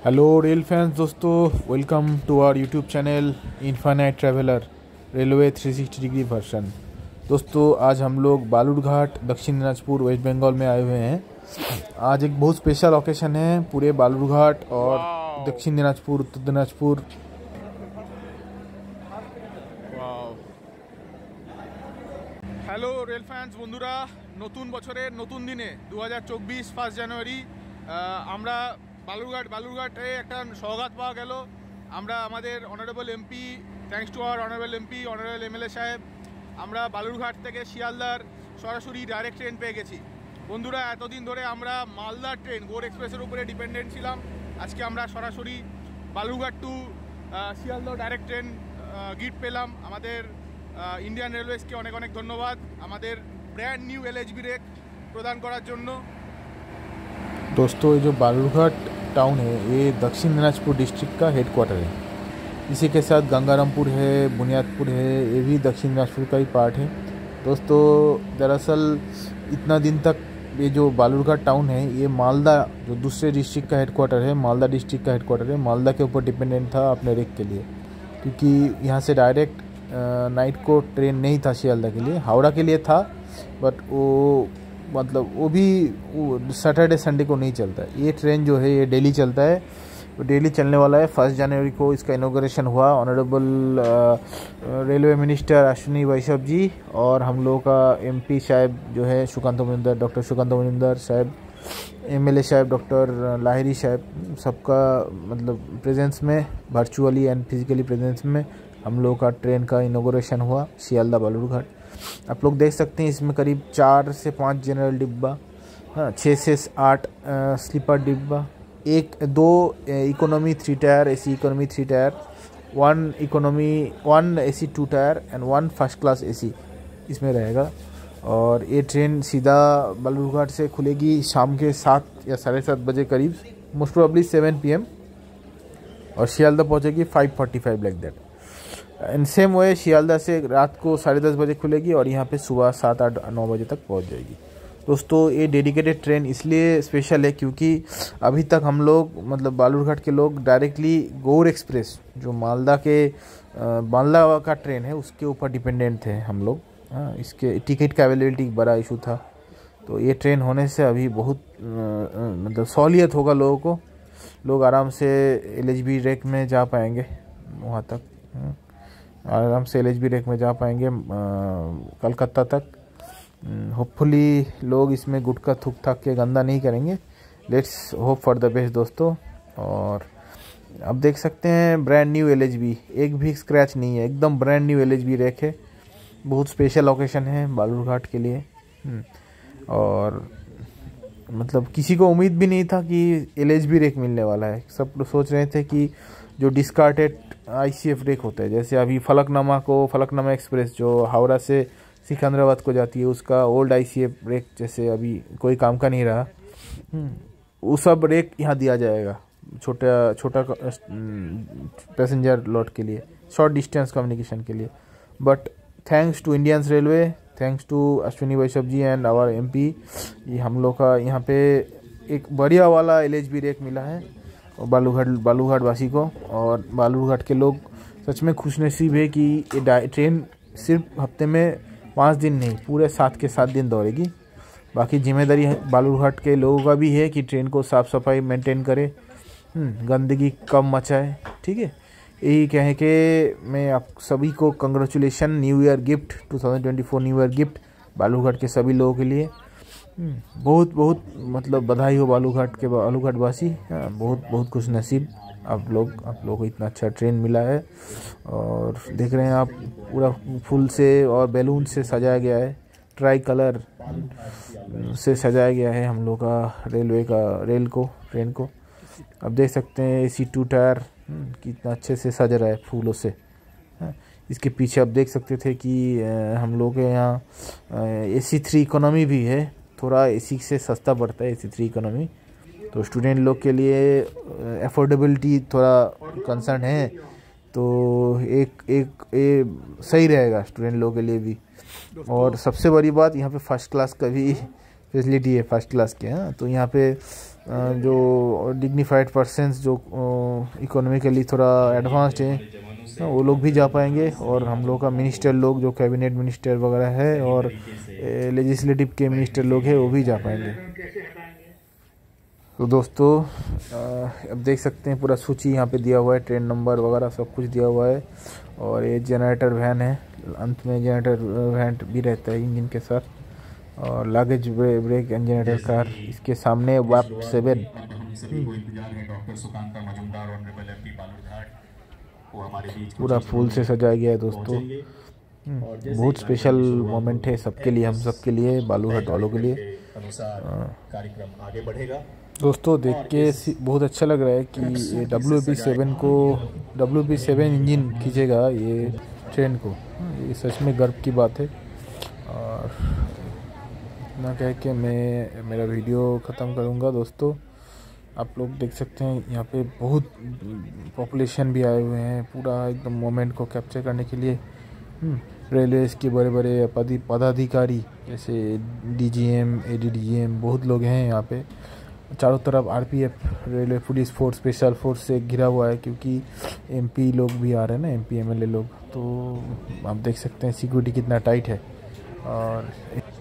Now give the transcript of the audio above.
Hello rail fans दोस्तों, welcome to our YouTube channel infinite traveller railway 360 degree version. दोस्तों आज हम लोग बालूरघाट दक्षिण दिनाजपुर वेस्ट बंगाल में आए हुए हैं। आज एक बहुत स्पेशल ओकेशन है पूरे बालूरघाट और Dakshin Dinajpur Uttar Dinajpur. Hello rail fans বন্ধুরা, নতুন বছরের নতুন দিনে 2024 ফার্স্ট জানুয়ারি আমরা বালুরঘাটে একটা সওগাত পাওয়া গেল। আমরা আমাদের honourable MP, thanks to our honourable MP, honourable MLA সাহেব, আমরা বালুরঘাট থেকে শিয়ালদার সরাসরি ডাইরেক্ট ট্রেন পেয়ে গেছি। বন্ধুরা এতদিন ধরে আমরা মালদার ট্রেন গৌড় এক্সপ্রেসের উপরে ডিপেন্ডেন্ট ছিলাম। আজকে আমরা সরাসরি Balurghat to Sealdah direct train gift পেলাম। আমাদের इंडियन रेलवेज के अनेक अनेक धन्यवाद हमारे ब्रैंड न्यू एलएचबी रेक प्रदान करार जन्य। दोस्तों ये जो बालूरघाट टाउन है ये दक्षिण दिनाजपुर डिस्ट्रिक्ट का हेडक्वार्टर है। इसी के साथ गंगारामपुर है, बुनियादपुर है, ये भी दक्षिण दिनाजपुर का ही पार्ट है। दोस्तों दरअसल इतना दिन तक ये जो बालूरघाट टाउन है ये मालदा जो दूसरे डिस्ट्रिक्ट का हेडक्वार्टर है, मालदा डिस्ट्रिक्ट का हेडक्वार्टर है, मालदा के ऊपर डिपेंडेंट था अपने रेक के लिए, क्योंकि यहाँ से डायरेक्ट नाइट को ट्रेन नहीं था शियालदा के लिए, हावड़ा के लिए था, बट वो मतलब वो भी सैटरडे संडे को नहीं चलता है। ये ट्रेन जो है ये डेली चलता है, तो डेली चलने वाला है। 1 जनवरी को इसका इनॉग्रेशन हुआ। Honourable railway minister Ashwini Vaishnaw ji और हम लोगों का एमपी साहब जो है सुकांत मजुमदार, डॉक्टर सुकांत मजुमदार साहब, एमएलए साहब डॉक्टर लाहिरी साहब, सबका मतलब प्रेजेंस में, वर्चुअली एंड फिजिकली प्रेजेंस में हम लोग का ट्रेन का इनॉग्रेशन हुआ शियालदा बालूरघाट। आप लोग देख सकते हैं इसमें करीब 4 से 5 जनरल डिब्बा, 6 से 8 स्लीपर डिब्बा, 2 economy 3 tier AC, economy 3 tier, 1 economy 1 AC 2 tier and 1 first class AC इसमें रहेगा। और ये ट्रेन सीधा बालूरघाट से खुलेगी शाम के 7 या 7:30 बजे करीब, मोस्ट प्रोबेबली 7 PM, और शियालदा पहुँचेगी 5:45 like that. And same way Sealdah से रात को 10:30 बजे खुलेगी और यहाँ पे सुबह 7, 8, 9 बजे तक पहुँच जाएगी। दोस्तों ये डेडिकेटेड ट्रेन इसलिए स्पेशल है क्योंकि अभी तक हम लोग मतलब बालूरघाट के लोग डायरेक्टली गौड़ एक्सप्रेस जो मालदा का ट्रेन है उसके ऊपर डिपेंडेंट थे हम लोग। इसके टिकट का अवेलेबिलिटी बड़ा इशू था, तो ये ट्रेन होने से अभी बहुत मतलब सहूलियत होगा लोगों को। लोग आराम से एलएचबी रेक में जा पाएंगे, वहाँ तक आराम से एलएचबी रेक में जा पाएंगे कलकत्ता तक। होपफुली लोग इसमें गुटखा थूक थाक के गंदा नहीं करेंगे। Let's hope for the best दोस्तों। और अब देख सकते हैं ब्रांड न्यू एलएचबी, एक भी स्क्रैच नहीं है, एकदम ब्रांड न्यू एलएचबी रेक है। बहुत स्पेशल ओकेशन है बालूरघाट के लिए। और मतलब किसी को उम्मीद भी नहीं था कि एलएचबी रेक मिलने वाला है। सब लोग सोच रहे थे कि जो डिस्कार्टेड आईसीएफ रेक होता है, जैसे अभी फलकनामा एक्सप्रेस जो हावड़ा से सिकंदराबाद को जाती है उसका ओल्ड आईसीएफ रेक जैसे अभी कोई काम का नहीं रहा, वो सब रेक यहाँ दिया जाएगा छोटा पैसेंजर लॉट के लिए, शॉर्ट डिस्टेंस कम्युनिकेशन के लिए। But thanks to Indian railway, thanks to Ashwini Vaishnaw ji and our MP, ये हम लोग का यहाँ पे एक बढ़िया वाला एलएचबी रेक मिला है बालूरघाट वासी को। और बालूरघाट के लोग सच में खुशनसीब है कि ये ट्रेन सिर्फ हफ्ते में 5 दिन नहीं, पूरे 7 के 7 दिन दौड़ेगी। बाकी जिम्मेदारी बालूरघाट के लोगों का भी है कि ट्रेन को साफ़ सफाई मेंटेन करे, गंदगी कम मचाए, ठीक है। यही कहें कि मैं आप सभी को congratulation, new year gift 2024 new year gift Balurghat के सभी लोगों के लिए। बहुत बहुत मतलब बधाई हो बालूरघाट वासी, बहुत खुश नसीब आप लोग को इतना अच्छा ट्रेन मिला है। और देख रहे हैं आप पूरा फूल से और बैलून से सजाया गया है, ट्राई कलर से सजाया गया है हम लोग का ट्रेन को। अब देख सकते हैं एसी 2 टायर कितना अच्छे से सज रहा है फूलों से। इसके पीछे आप देख सकते थे कि हम लोग के यहाँ एसी 3 इकोनॉमी भी है, थोड़ा एसी से सस्ता पड़ता है एसी 3 इकोनॉमी, तो स्टूडेंट लोग के लिए अफोर्डेबिलिटी थोड़ा कंसर्न है, तो एक सही रहेगा स्टूडेंट लोग के लिए भी। और सबसे बड़ी बात यहाँ पे फर्स्ट क्लास का भी फैसिलिटी है, फर्स्ट क्लास के। हाँ, तो यहाँ पे जो डिग्निफाइड पर्सन्स जो इकोनॉमिकली थोड़ा एडवांस्ड हैं वो लोग भी जा पाएंगे, और हम लोग का मिनिस्टर लोग जो कैबिनेट मिनिस्टर वगैरह है और लेजिस्लेटिव के मिनिस्टर लोग हैं वो भी जा पाएंगे। तो दोस्तों अब देख सकते हैं पूरा सूची यहाँ पे दिया हुआ है, ट्रेन नंबर वगैरह सब कुछ दिया हुआ है। और ये जनरेटर वैन है, अंत में जनरेटर वैन भी रहता है इंजन के साथ, और luggage brake and generator car. इसके सामने वाप 7 पूरा फूल से सजाया गया है दोस्तों। बहुत स्पेशल मोमेंट है सबके लिए, हम सबके लिए, बालूरघाट वालों के लिए। कार्यक्रम आगे बढ़ेगा दोस्तों देख के बहुत अच्छा लग रहा है कि ये WP7 इंजन खींचेगा ये ट्रेन को। ये सच में गर्व की बात है। और इतना कह के मैं मेरा वीडियो ख़त्म करूँगा दोस्तों। आप लोग देख सकते हैं यहाँ पे बहुत पॉपुलेशन भी आए हुए हैं पूरा एकदम मोमेंट को कैप्चर करने के लिए। रेलवेज के बड़े बड़े पदाधिकारी जैसे DGM, ADDGM बहुत लोग हैं यहाँ पे। चारों तरफ RPF railway police force, special force से घिरा हुआ है, क्योंकि MP लोग भी आ रहे हैं ना, MP MLA लोग। तो आप देख सकते हैं सिक्योरिटी कितना टाइट है। और